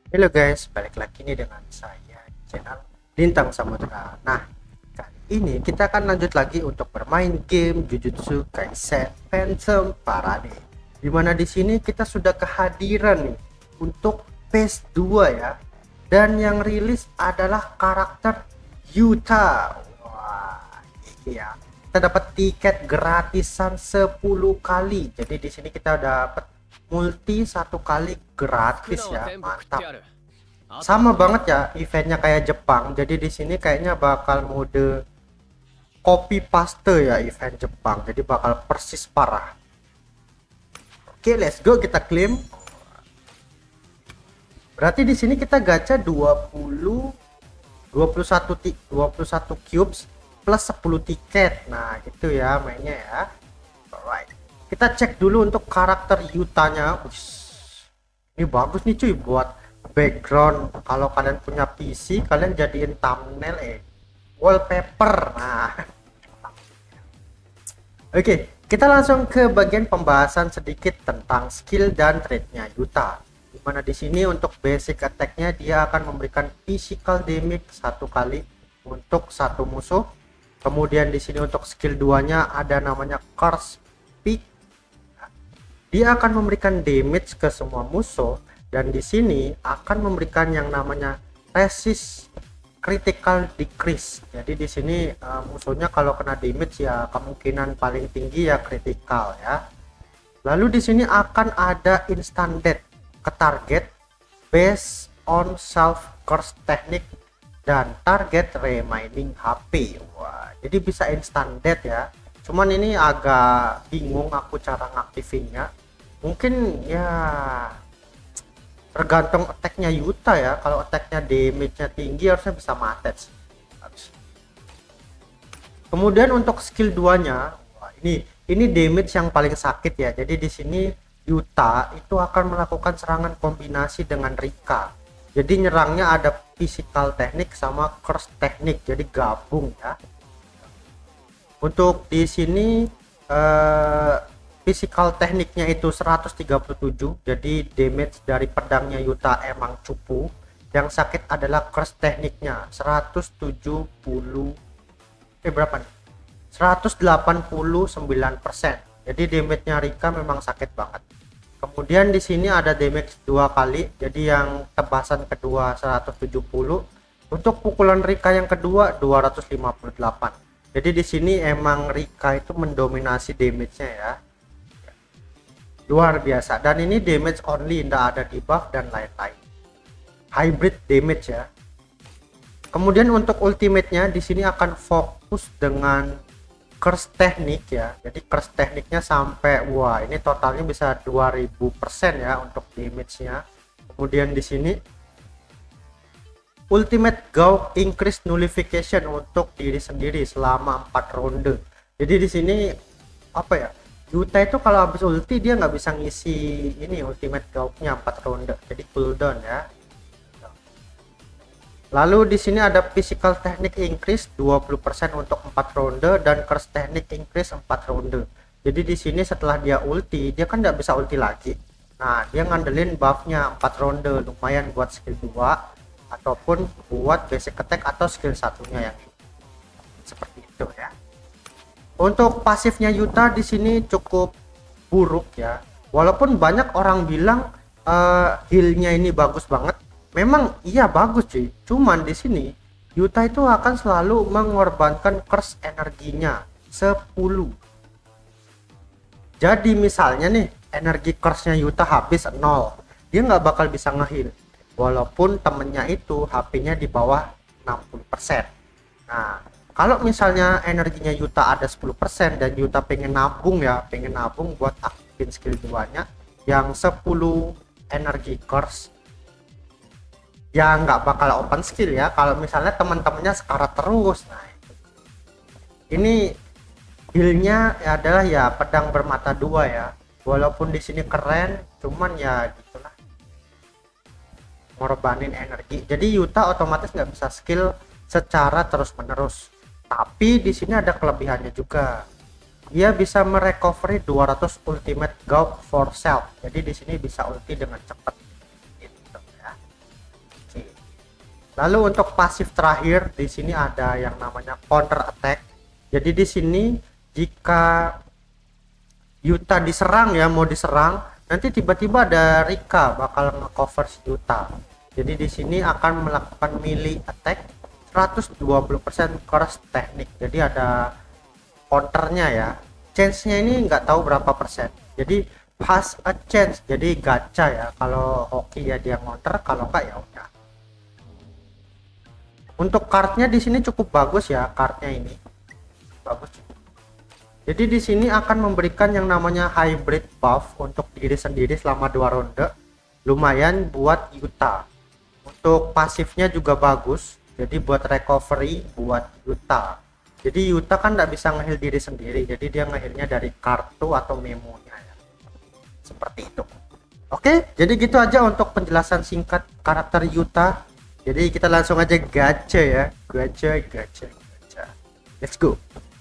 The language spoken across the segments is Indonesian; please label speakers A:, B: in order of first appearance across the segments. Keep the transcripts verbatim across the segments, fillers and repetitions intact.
A: Halo guys, balik lagi nih dengan saya di channel Lintang Samudra. Nah, kali ini kita akan lanjut lagi untuk bermain game Jujutsu Kaisen Phantom Parade. Dimana di sini kita sudah kehadiran nih untuk phase dua ya. Dan yang rilis adalah karakter Yuta. Wah, iya. Kita dapat tiket gratisan sepuluh kali. Jadi di sini kita dapat multi satu kali gratis ya, mantap. Sama banget ya eventnya kayak Jepang. Jadi di sini kayaknya bakal mode copy paste ya event Jepang. Jadi bakal persis parah. Oke, let's go, kita klaim. Berarti di sini kita gacha dua puluh dua puluh satu ti, dua puluh satu cubes plus sepuluh tiket. Nah, gitu ya mainnya ya. Alright. Kita cek dulu untuk karakter Yutanya. Ush, ini bagus nih cuy buat background. Kalau kalian punya P C, kalian jadiin thumbnail eh wallpaper. Nah, oke, kita langsung ke bagian pembahasan sedikit tentang skill dan trait-nya Yuta. Dimana di sini untuk basic attack-nya dia akan memberikan physical damage satu kali untuk satu musuh. Kemudian di sini untuk skill dua-nya ada namanya Curse Peak. Dia akan memberikan damage ke semua musuh dan di sini akan memberikan yang namanya resist critical decrease. Jadi di sini uh, musuhnya kalau kena damage ya kemungkinan paling tinggi ya critical ya. Lalu di sini akan ada instant death ke target based on self curse technique dan target remaining H P. Wah, jadi bisa instant death ya. Cuman ini agak bingung aku cara ngaktifinnya. Mungkin ya tergantung attack-nya Yuta ya. Kalau attack-nya damage-nya tinggi harusnya bisa mati. Kemudian untuk skill dua-nya, wah, ini ini damage yang paling sakit ya. Jadi di sini Yuta itu akan melakukan serangan kombinasi dengan Rika. Jadi nyerangnya ada physical teknik sama curse teknik. Jadi gabung ya. Untuk di sini eh, physical tekniknya itu seratus tiga puluh tujuh, jadi damage dari pedangnya Yuta emang cupu. Yang sakit adalah curse tekniknya seratus tujuh puluh eh berapa nih, seratus delapan puluh sembilan persen. Jadi damage-nya Rika memang sakit banget. Kemudian di sini ada damage dua kali, jadi yang tebasan kedua seratus tujuh puluh, untuk pukulan Rika yang kedua dua ratus lima puluh delapan. Jadi di sini emang Rika itu mendominasi damage-nya ya, luar biasa. Dan ini damage only, tidak ada debuff dan lain-lain, hybrid damage ya. Kemudian untuk ultimate-nya di sini akan fokus dengan curse teknik ya. Jadi curse tekniknya sampai wah ini totalnya bisa dua ribu persen ya untuk damage-nya. Kemudian di sini ultimate Gauk increase nullification untuk diri sendiri selama empat ronde. Jadi di sini apa ya? Yuta itu kalau habis ulti dia nggak bisa ngisi ini ultimate Gauknya empat ronde. Jadi cooldown ya. Lalu di sini ada physical technique increase dua puluh persen untuk empat ronde dan curse technique increase empat ronde. Jadi di sini setelah dia ulti, dia kan nggak bisa ulti lagi. Nah, dia ngandelin buffnya empat ronde, lumayan buat skill dua ataupun buat basic attack atau skill satunya yang seperti itu ya. Untuk pasifnya Yuta di sini cukup buruk ya. Walaupun banyak orang bilang uh, healnya ini bagus banget. Memang iya bagus cuy, cuman di sini Yuta itu akan selalu mengorbankan curse energinya sepuluh. Jadi misalnya nih energi curse-nya Yuta habis nol, dia nggak bakal bisa ngeheal walaupun temennya itu H P-nya di bawah enam puluh persen. Nah, kalau misalnya energinya Yuta ada sepuluh persen dan Yuta pengen nabung ya, pengen nabung buat aktifin skill dua-nya yang sepuluh energi curse, ya nggak bakal open skill ya kalau misalnya teman-temannya sekarat terus. Nah, ini build-nya adalah ya pedang bermata dua ya, walaupun di sini keren cuman ya gitulah, ngorbanin energi. Jadi Yuta otomatis nggak bisa skill secara terus menerus, tapi di sini ada kelebihannya juga, dia bisa merecovery dua ratus ultimate Gauk for self. Jadi di sini bisa ulti dengan cepat gitu ya. Lalu untuk pasif terakhir di sini ada yang namanya counter attack. Jadi di sini jika Yuta diserang ya, mau diserang, nanti tiba-tiba ada Rika bakal nge-cover si Yuta. Jadi di sini akan melakukan melee attack seratus dua puluh persen cross teknik. Jadi ada counternya ya. Chance-nya ini nggak tahu berapa persen. Jadi has a chance. Jadi gacha ya. Kalau hoki ya dia counter, kalau enggak ya udah. Untuk kartnya di sini cukup bagus ya, kartnya ini bagus. Jadi di sini akan memberikan yang namanya hybrid buff untuk diri sendiri selama dua ronde, lumayan buat Yuta. Untuk pasifnya juga bagus, jadi buat recovery buat Yuta. Jadi Yuta kan nggak bisa ngeheal diri sendiri, jadi dia ngehealnya dari kartu atau memonya ya. Seperti itu. Oke, jadi gitu aja untuk penjelasan singkat karakter Yuta. Jadi kita langsung aja gacha ya, gacha, gacha, gacha. Let's go.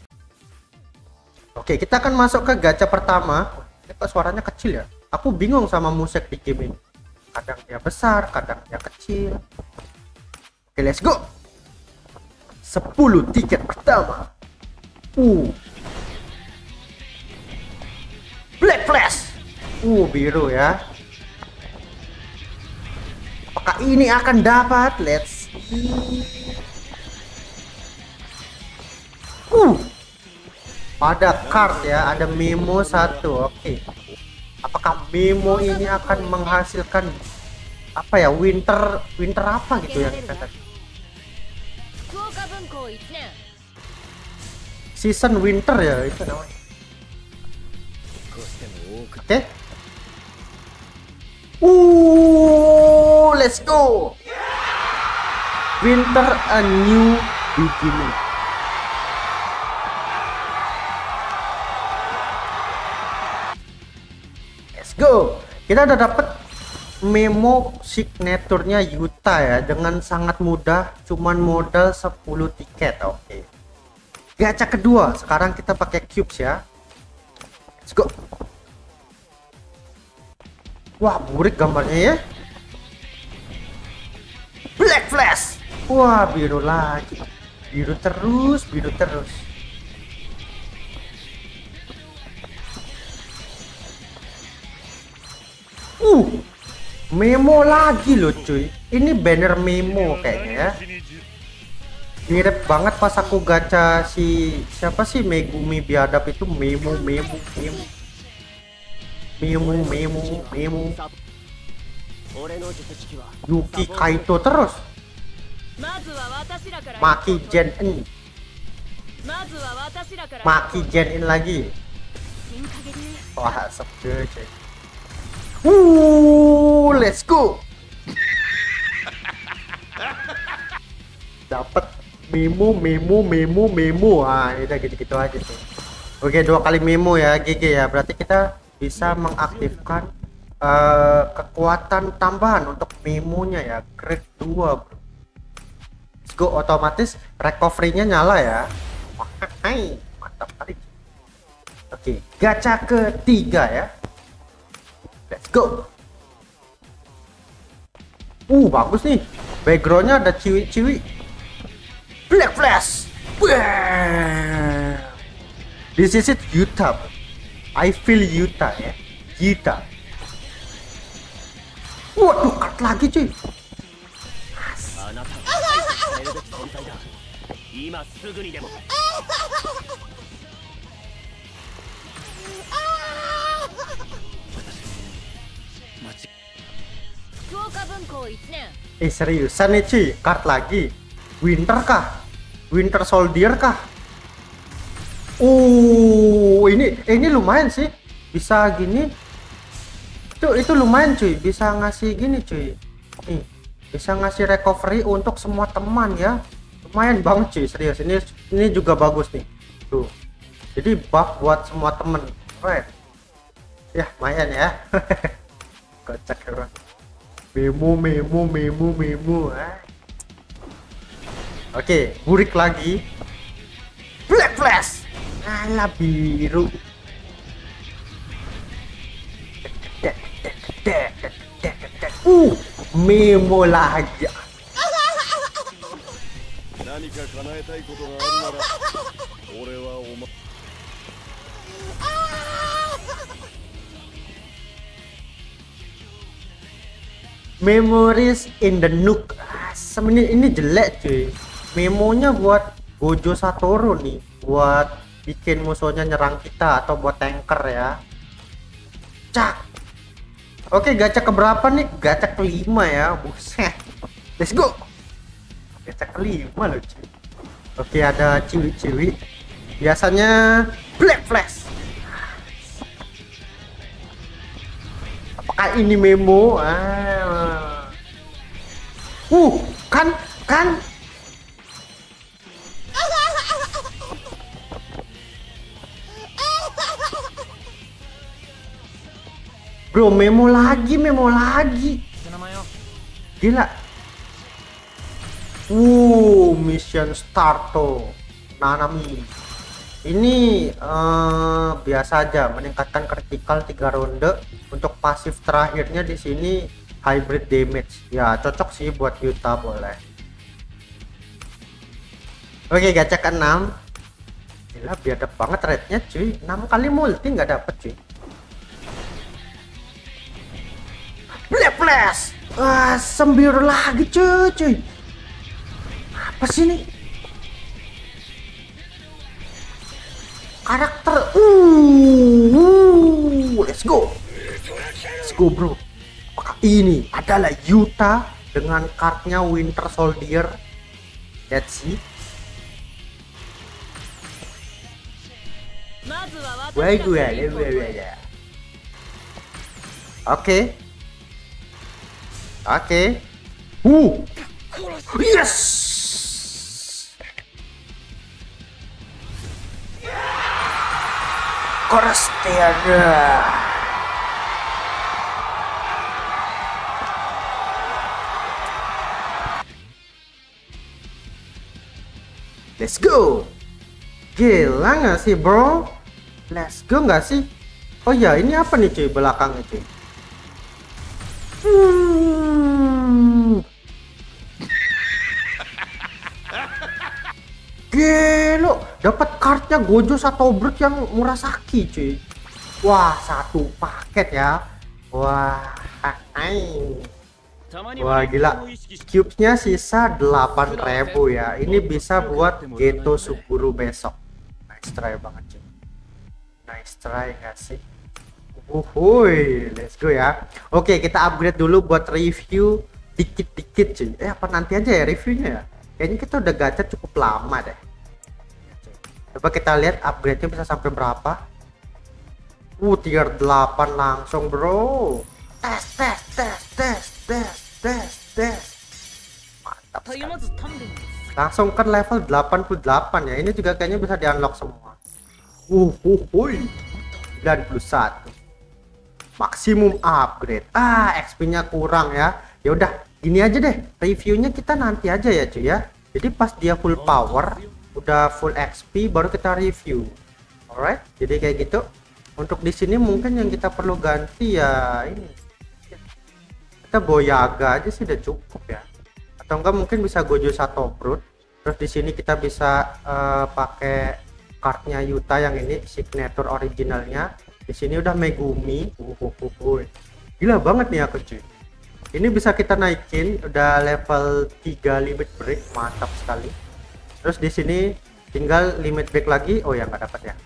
A: Oke, kita akan masuk ke gacha pertama. Ini kok suaranya kecil ya? Aku bingung sama musik di game ini. Kadang dia besar, kadang dia kecil. Oke, let's go. sepuluh tiket pertama. Uh. Black Flash. Uh, biru ya. Apakah ini akan dapat? Let's see. Uh. Ada card ya, ada memo satu. Oke. Apakah memo ini akan menghasilkan apa ya? Winter winter apa gitu yang kita tadi? Season winter ya itu namanya. Oke. Okay. Uh, let's go. Winter a new beginning. Let's go. Kita udah dapet memo signaturnya Yuta ya, dengan sangat mudah, cuman modal sepuluh tiket. Oke. Okay. Gacha kedua, sekarang kita pakai cubes ya. Let's go. Wah, burik gambarnya ya. Black Flash. Wah, biru lagi. Biru terus, biru terus. Uh, memo lagi loh cuy. Ini banner memo kayaknya ya. Mirip banget pas aku gacha si siapa sih Megumi biadab itu, memo memo memo. Memo memo memo. Yuki Kaito terus. Maki Gen in. Maki Gen in lagi. Wah, sebel cuy. Uh, let's go. Dapat memo memo memo memo. Ah, udah gitu-gitu aja tuh. Oke, dua kali memo ya, G G ya. Berarti kita bisa mengaktifkan uh, kekuatan tambahan untuk memonya ya, grade dua bro. Let's go, otomatis recovery-nya nyala ya. Wah, hai, mantap kali. Oke, gacha ketiga ya. Let's go. Uh, bagus nih. Backgroundnya ada ciwi-ciwi. Black Flash. Wow. This is it, Yuta. I feel Yuta ya. Yuta. Waduh, cut lagi cuy. Eh seriusan nih cuy, card lagi. Winter kah? Winter Soldier kah? Uh, ini ini lumayan sih. Bisa gini. Itu itu lumayan cuy, bisa ngasih gini cuy. Nih, bisa ngasih recovery untuk semua teman ya. Lumayan banget cuy, serius. Ini ini juga bagus nih. Tuh. Jadi buff buat semua temen. Keren. Ya, lumayan ya. Kocak ya. Memo memo memo memo. Ah. Oke, burik lagi. Black Flash. Alah, biru. Uh, memo lagi.
B: 何か叶えたいことがあるなら俺はお前
A: Memories in the Nook. Asem, ini, ini jelek cuy. Memonya buat Gojo Satoru nih, buat bikin musuhnya nyerang kita atau buat tanker ya. Cak. Oke, gacha keberapa nih? Gacha kelima ya. Buset. Let's go. Gacha kelima loh cuy. Oke, ada ciwi-ciwi. Biasanya Black Flash. Apakah ini memo? Ah. Uh, kan kan Bro, memo lagi, memo lagi. Gila. Uh, mission start tuh. Nanami. Ini uh, biasa aja, meningkatkan critical tiga ronde. Untuk pasif terakhirnya di sini hybrid damage. Ya, cocok sih buat Yuta, boleh. Oke, gacha ke enam. Gila, biadab banget rate-nya cuy. enam kali multi nggak dapet cuy. Black Flash. Wah, sembiru lagi cuy, cuy. Apa sih ini? Karakter. Uh, uh, let's go. Let's go, bro. Apakah ini adalah Yuta dengan kartnya Winter Soldier? Let's see. Wah, gue ya. Oke. Oke. Uh. Yes. Korastiana. Let's go. Gila nggak sih, bro? Let's go nggak sih? Oh ya, ini apa nih cuy belakangnya cuy? Hmm. Gelo, dapat kartnya Gojo Satoru yang Murasaki cuy. Wah, satu paket ya. Wah, hai. Wah, gila. Cubes-nya sisa delapan ribu ya. Ini bisa buat Geto Suguru besok. Nice try banget cuy. Nice try nggak sih? Uhuy, let's go ya. Oke, kita upgrade dulu buat review dikit-dikit cuy. Eh, apa nanti aja ya reviewnya ya? Kayaknya kita udah gacha cukup lama deh. Coba kita lihat upgrade-nya bisa sampai berapa. Uh, tier delapan langsung, bro. Tes, tes, tes, tes, tes, tes, tes. Mantap sekali. Langsung kan level delapan puluh delapan ya. Ini juga kayaknya bisa di-unlock semua. Uh, uh, huy. sembilan puluh satu. Maksimum upgrade. Ah, X P-nya kurang ya. Ya udah, gini aja deh. Reviewnya kita nanti aja ya, cuy ya. Jadi pas dia full power, udah full X P baru kita review. Alright, jadi kayak gitu. Untuk di sini mungkin yang kita perlu ganti ya ini. Kita Boyaga aja sih udah cukup ya. Atau enggak mungkin bisa Gojo Satoru. Terus di sini kita bisa uh, pakai kartnya Yuta yang ini signature originalnya. Di sini udah Megumi. Uh, uh, uh, uh. Gila banget nih aku cuy. Ini bisa kita naikin udah level tiga limit break, mantap sekali. Terus di sini tinggal limit break lagi. Oh ya, nggak dapat ya.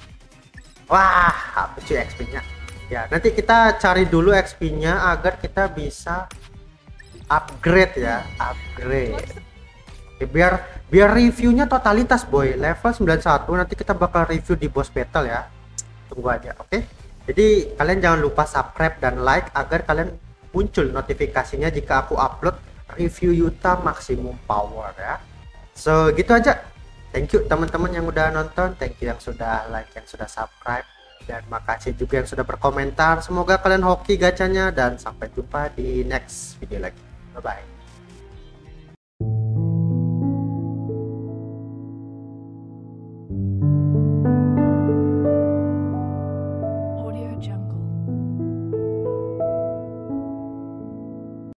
A: Wah, apa cuy X P-nya? Ya, nanti kita cari dulu X P-nya agar kita bisa upgrade ya, upgrade. Oke, biar biar reviewnya totalitas boy, level sembilan puluh satu nanti kita bakal review di boss battle ya. Tunggu aja, oke? Jadi kalian jangan lupa subscribe dan like agar kalian muncul notifikasinya jika aku upload review Yuta maksimum power ya. So gitu aja. Thank you teman-teman yang udah nonton, thank you yang sudah like, yang sudah subscribe, dan makasih juga yang sudah berkomentar. Semoga kalian hoki gacanya dan sampai jumpa di next video lagi. Bye bye.